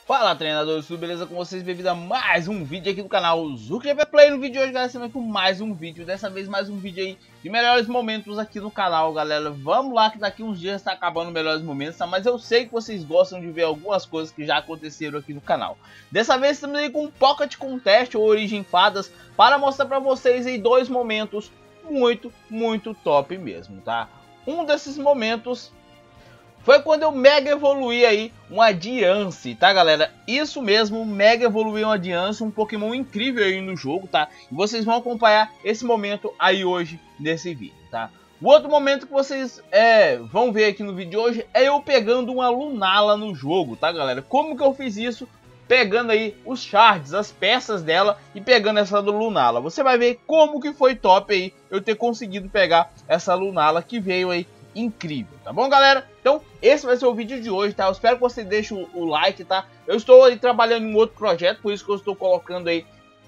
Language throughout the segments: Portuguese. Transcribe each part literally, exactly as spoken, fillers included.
Fala, treinadores, tudo beleza com vocês? Bem-vindo a mais um vídeo aqui do canal Zuckerberg Play. No vídeo de hoje, galera, estamos com mais um vídeo. Dessa vez, mais um vídeo aí de melhores momentos aqui no canal, galera. Vamos lá, que daqui uns dias está acabando melhores momentos, tá? Mas eu sei que vocês gostam de ver algumas coisas que já aconteceram aqui no canal. Dessa vez, estamos aí com um Pocket Contest ou Origem Fadas para mostrar para vocês aí dois momentos muito, muito top mesmo, tá? Um desses momentos foi quando eu mega evoluí aí um Adiance, tá, galera? Isso mesmo, mega evoluí um Adiance, um Pokémon incrível aí no jogo, tá? E vocês vão acompanhar esse momento aí hoje nesse vídeo, tá? O outro momento que vocês é, vão ver aqui no vídeo de hoje é eu pegando uma Lunala no jogo, tá, galera? Como que eu fiz isso? Pegando aí os shards, as peças dela e pegando essa do Lunala. Você vai ver como que foi top aí eu ter conseguido pegar essa Lunala que veio aí incrível, tá bom, galera? Então esse vai ser o vídeo de hoje, tá? Eu espero que você deixe o, o like, tá? Eu estou aí trabalhando em outro projeto, por isso que eu estou colocando aí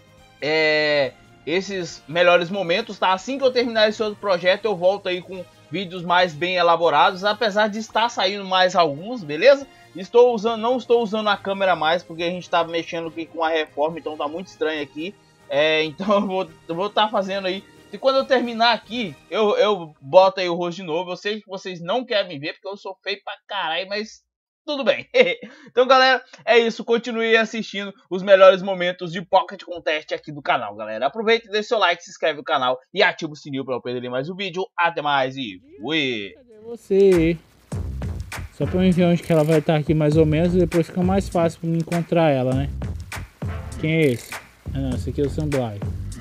é, esses melhores momentos, tá? Assim que eu terminar esse outro projeto, eu volto aí com vídeos mais bem elaborados, apesar de estar saindo mais alguns, beleza? Estou usando, não estou usando a câmera mais, porque a gente tá mexendo aqui com a reforma, então tá muito estranho aqui. É, então eu vou eu vou estar fazendo aí. E quando eu terminar aqui, eu, eu boto aí o rosto de novo. Eu sei que vocês não querem me ver, porque eu sou feio pra caralho, mas tudo bem. Então, galera, é isso. Continue assistindo os melhores momentos de Pocket Contest aqui do canal, galera. Aproveite, deixe seu like, se inscreve no canal e ativa o sininho para não perder mais um vídeo. Até mais e fui! Cadê você? Só pra eu ver onde que ela vai estar aqui mais ou menos, e depois fica mais fácil pra me encontrar ela, né? Quem é esse? Ah, não, esse aqui é o Samblai.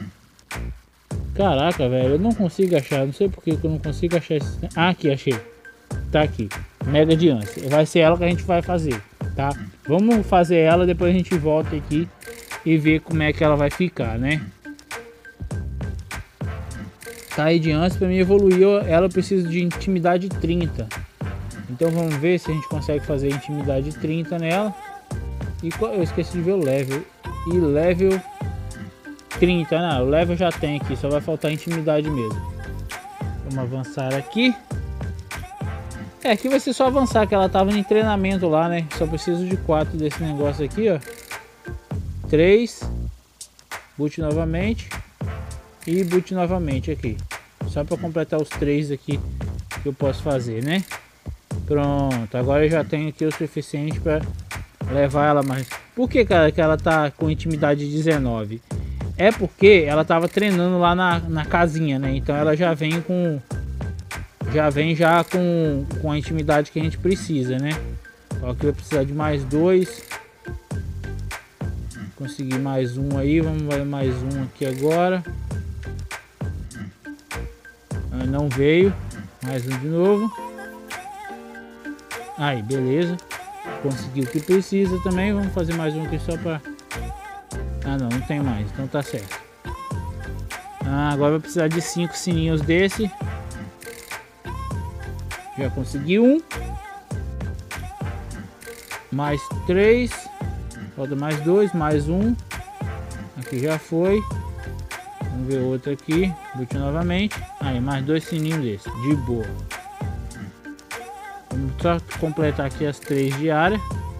Caraca, velho, eu não consigo achar, não sei por que eu não consigo achar esse... Ah, aqui, achei. Tá aqui, Mega Adiance. Vai ser ela que a gente vai fazer, tá? Vamos fazer ela, depois a gente volta aqui e ver como é que ela vai ficar, né? Tá, Adiance, pra mim evoluir, ela precisa de intimidade trinta. Então vamos ver se a gente consegue fazer intimidade trinta nela. E eu esqueci de ver o level. E level... trinta, não, o level já tem aqui, só vai faltar intimidade mesmo. Vamos avançar aqui. É, aqui vai ser só avançar, que ela tava em treinamento lá, né? Só preciso de quatro desse negócio aqui, ó. três. Boot novamente. E boot novamente aqui. Só para completar os três aqui que eu posso fazer, né? Pronto, agora eu já tenho aqui o suficiente para levar ela mais. Por que, cara, que ela tá com intimidade dezenove? É porque ela tava treinando lá na, na casinha, né? Então ela já vem com já vem já com, com a intimidade que a gente precisa, né? Só que vai precisar de mais dois. Conseguir mais um aí, vamos ver mais um aqui agora. Ah, não veio, mais um de novo. Aí, beleza. Conseguiu o que precisa também. Vamos fazer mais um aqui só para... Ah, não, não tem mais, então tá certo. Ah, agora vai precisar de cinco sininhos desse. Já consegui um. Mais três. Falta mais dois, mais um. Aqui já foi. Vamos ver outro aqui. Boot novamente. Aí, mais dois sininhos desse. De boa. Vamos só completar aqui as três diárias.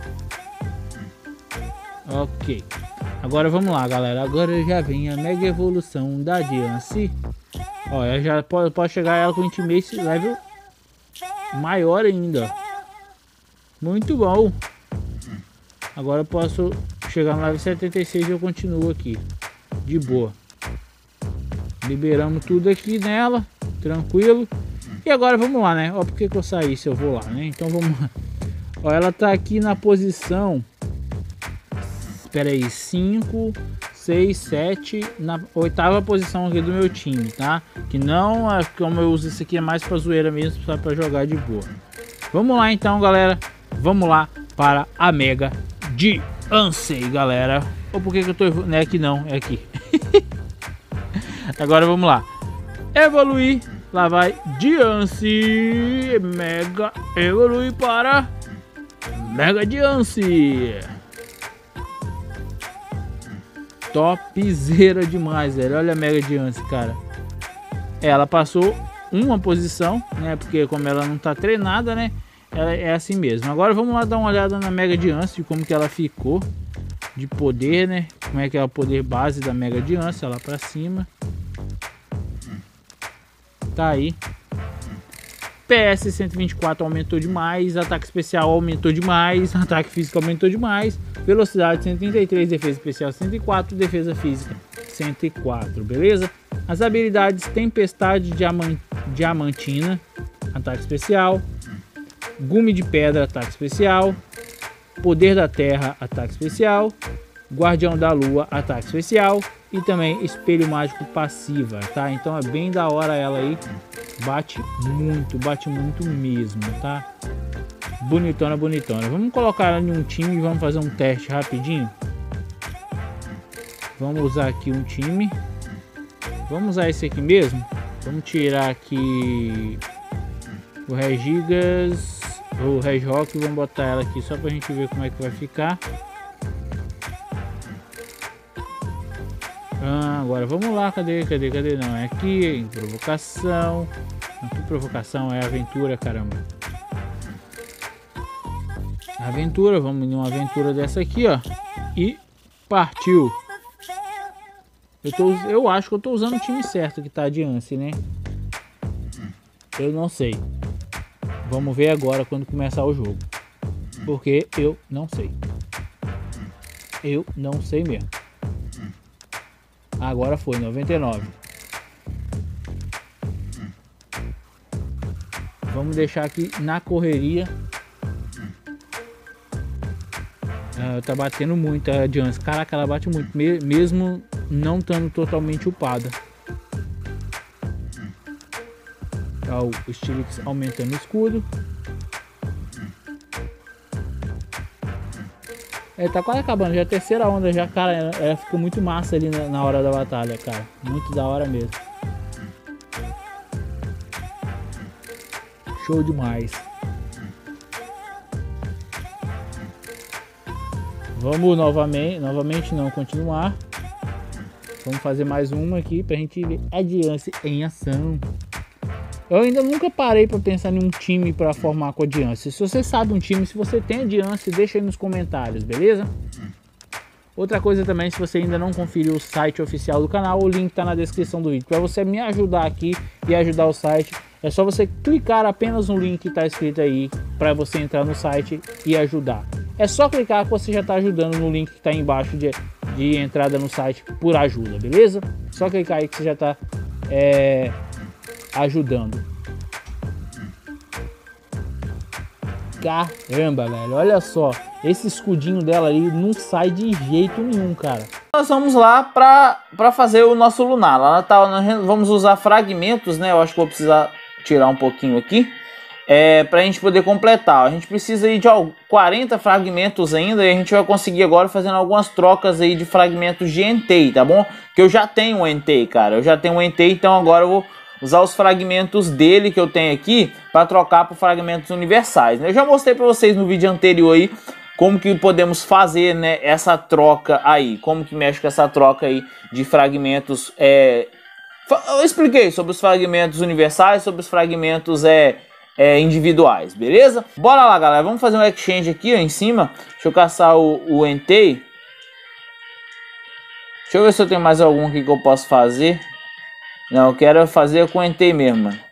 Ok. Agora vamos lá, galera. Agora já vem a mega evolução da Adiance. Olha, já pode, pode chegar ela com Intimate level maior ainda. Muito bom. Agora eu posso chegar no level setenta e seis e eu continuo aqui. De boa. Liberamos tudo aqui nela. Tranquilo. E agora vamos lá, né? Ó, por que que eu saí se eu vou lá, né? Então vamos lá. Ó, ela tá aqui na posição... Espera aí, cinco, seis, sete, na oitava posição aqui do meu time, tá? Que não, é como eu uso isso aqui, é mais pra zoeira mesmo, só pra jogar de boa. Vamos lá então, galera. Vamos lá para a Mega Adiance, galera. Ou por que que eu tô... Não é aqui não, é aqui. Agora vamos lá. Evoluir. Lá vai Adiance. Mega evoluir para Mega Adiance. Topzera demais, velho. Olha a Mega Adiance, cara. Ela passou uma posição, né? Porque como ela não tá treinada, né? ela é assim mesmo. Agora vamos lá dar uma olhada na Mega Diance, de como que ela ficou de poder, né? Como é que é o poder base da Mega Diance, lá pra cima. Tá aí. P S cento e vinte e quatro aumentou demais, ataque especial aumentou demais, ataque físico aumentou demais, velocidade cento e trinta e três, defesa especial cento e quatro, defesa física cento e quatro, beleza? As habilidades Tempestade Diamant Diamantina, ataque especial, Gume de Pedra, ataque especial, Poder da Terra, ataque especial, Guardião da Lua, ataque especial e também Espelho Mágico passiva, tá? Então é bem da hora ela aí, bate muito, bate muito mesmo, tá? Bonitona, bonitona. Vamos colocar ela em um time e vamos fazer um teste rapidinho. Vamos usar aqui um time. Vamos usar esse aqui mesmo. Vamos tirar aqui o Regigas, o Regirock, e vamos botar ela aqui só pra gente ver como é que vai ficar. Ah, agora vamos lá, cadê, cadê, cadê? Não, é aqui, em provocação. Não, que provocação, é aventura, caramba. Aventura, vamos em uma aventura dessa aqui, ó. E partiu. Eu, tô, eu acho que eu tô usando o time certo que tá adiante, né? Eu não sei. Vamos ver agora quando começar o jogo. Porque eu não sei. Eu não sei mesmo. Agora foi, noventa e nove. Vamos deixar aqui na correria. Ah, tá batendo muito a Diance. Caraca, ela bate muito, mesmo não estando totalmente upada. Tá, o Stilix aumentando o escudo. É, tá quase acabando, já é a terceira onda já, cara, ela, ela fica muito massa ali na, na hora da batalha, cara. Muito da hora mesmo. Show demais. Vamos novamente, novamente não, continuar. Vamos fazer mais uma aqui pra gente ver a Diance em ação. Eu ainda nunca parei para pensar em um time para formar com a Diance. Se você sabe um time, se você tem a Diance, deixa aí nos comentários, beleza? Outra coisa também, se você ainda não conferiu o site oficial do canal, o link está na descrição do vídeo. Para você me ajudar aqui e ajudar o site, é só você clicar apenas no link que está escrito aí para você entrar no site e ajudar. É só clicar que você já está ajudando no link que está embaixo de, de entrada no site por ajuda, beleza? Só clicar aí que você já está é, ajudando. Caramba, velho, olha só. Esse escudinho dela aí não sai de jeito nenhum, cara. Nós vamos lá pra, pra fazer o nosso lunar. Lá tá, vamos usar fragmentos, né? Eu acho que vou precisar tirar um pouquinho aqui. É, pra gente poder completar. A gente precisa aí de quarenta fragmentos ainda. E a gente vai conseguir agora fazendo algumas trocas aí de fragmentos de Entei, tá bom? Que eu já tenho um Entei, cara. Eu já tenho um Entei, então agora eu vou usar os fragmentos dele que eu tenho aqui para trocar por fragmentos universais, né? Eu já mostrei para vocês no vídeo anterior aí como que podemos fazer, né, essa troca aí, como que mexe com essa troca aí de fragmentos. É... Eu expliquei sobre os fragmentos universais, sobre os fragmentos é, é, individuais, beleza? Bora lá, galera, vamos fazer um exchange aqui ó, em cima. Deixa eu caçar o, o Entei. Deixa eu ver se eu tenho mais algum aqui que eu posso fazer. Não, eu quero fazer com o Entei mesmo, mano.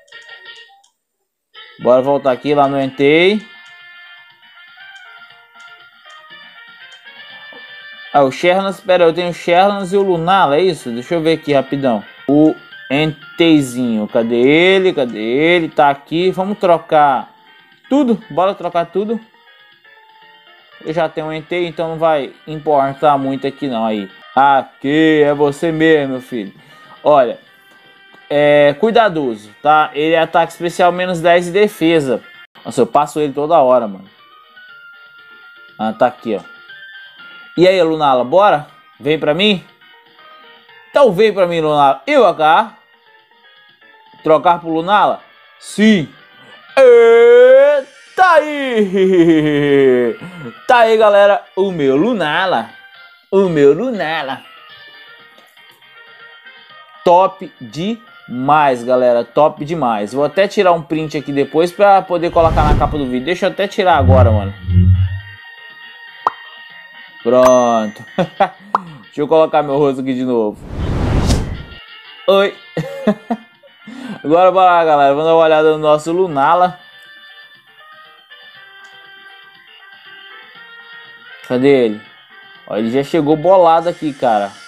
Bora voltar aqui lá no Entei. Ah, o Sherlans, espera, eu tenho o Sherlans e o Lunala, é isso? Deixa eu ver aqui rapidão. O Enteizinho, cadê ele? Cadê ele? Tá aqui, vamos trocar tudo, bora trocar tudo. Eu já tenho um Entei, então não vai importar muito aqui não, aí. Aqui, é você mesmo, meu filho. Olha, é cuidadoso, tá? Ele é ataque especial menos dez e defesa. Nossa, eu passo ele toda hora, mano. Ah, tá aqui, ó. E aí, Lunala, bora? Vem pra mim? Então vem pra mim, Lunala. Eu cá. Trocar pro Lunala? Sim. E... tá aí. Tá aí, galera. O meu Lunala. O meu Lunala. Top demais. Mas, galera, top demais. Vou até tirar um print aqui depois pra poder colocar na capa do vídeo. Deixa eu até tirar agora, mano. Pronto. Deixa eu colocar meu rosto aqui de novo. Oi. Agora bora lá, galera. Vamos dar uma olhada no nosso Lunala. Cadê ele? Ó, ele já chegou bolado aqui, cara.